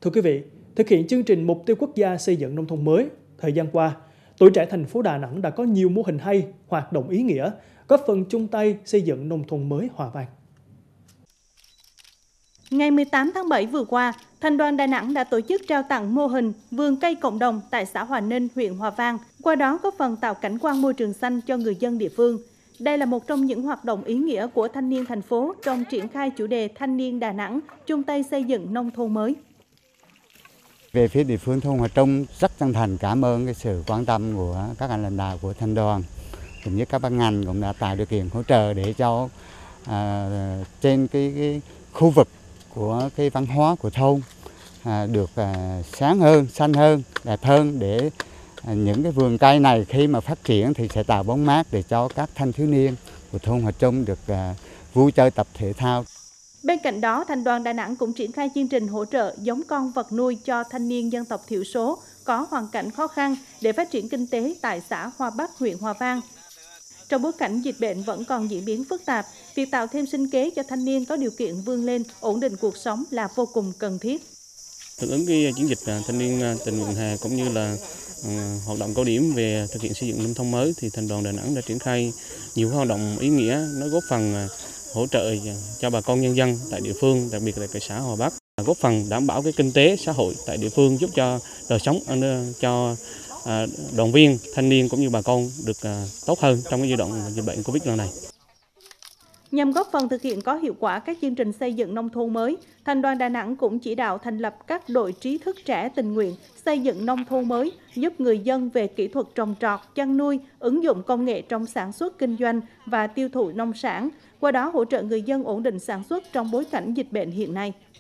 Thưa quý vị, thực hiện chương trình Mục tiêu Quốc gia xây dựng nông thôn mới, thời gian qua, tuổi trẻ thành phố Đà Nẵng đã có nhiều mô hình hay, hoạt động ý nghĩa, góp phần chung tay xây dựng nông thôn mới Hòa Vang. Ngày 18 tháng 7 vừa qua, Thành đoàn Đà Nẵng đã tổ chức trao tặng mô hình vườn cây cộng đồng tại xã Hòa Ninh, huyện Hòa Vang, qua đó góp phần tạo cảnh quan môi trường xanh cho người dân địa phương. Đây là một trong những hoạt động ý nghĩa của thanh niên thành phố trong triển khai chủ đề Thanh niên Đà Nẵng chung tay xây dựng nông thôn mới. Về phía địa phương thôn Hòa Trung rất chân thành cảm ơn cái sự quan tâm của các anh lãnh đạo của Thành đoàn cũng như các ban ngành cũng đã tạo điều kiện hỗ trợ để cho trên cái khu vực của cái văn hóa của thôn được sáng hơn, xanh hơn, đẹp hơn để những cái vườn cây này khi mà phát triển thì sẽ tạo bóng mát để cho các thanh thiếu niên của thôn Hòa Trung được vui chơi tập thể thao. Bên cạnh đó, Thành đoàn Đà Nẵng cũng triển khai chương trình hỗ trợ giống con vật nuôi cho thanh niên dân tộc thiểu số có hoàn cảnh khó khăn để phát triển kinh tế tại xã Hòa Bắc, huyện Hòa Vang. Trong bối cảnh dịch bệnh vẫn còn diễn biến phức tạp, việc tạo thêm sinh kế cho thanh niên có điều kiện vươn lên, ổn định cuộc sống là vô cùng cần thiết. Hưởng ứng cái chiến dịch thanh niên tình nguyện hè cũng như là hoạt động cao điểm về thực hiện xây dựng nông thôn mới thì Thành đoàn Đà Nẵng đã triển khai nhiều hoạt động ý nghĩa, nó góp phần hỗ trợ cho bà con nhân dân tại địa phương, đặc biệt là cái xã Hòa Bắc, góp phần đảm bảo cái kinh tế xã hội tại địa phương, giúp cho đời sống cho đoàn viên, thanh niên cũng như bà con được tốt hơn trong cái giai đoạn dịch bệnh Covid lần này. Nhằm góp phần thực hiện có hiệu quả các chương trình xây dựng nông thôn mới, Thành đoàn Đà Nẵng cũng chỉ đạo thành lập các đội trí thức trẻ tình nguyện xây dựng nông thôn mới, giúp người dân về kỹ thuật trồng trọt, chăn nuôi, ứng dụng công nghệ trong sản xuất kinh doanh và tiêu thụ nông sản, qua đó hỗ trợ người dân ổn định sản xuất trong bối cảnh dịch bệnh hiện nay.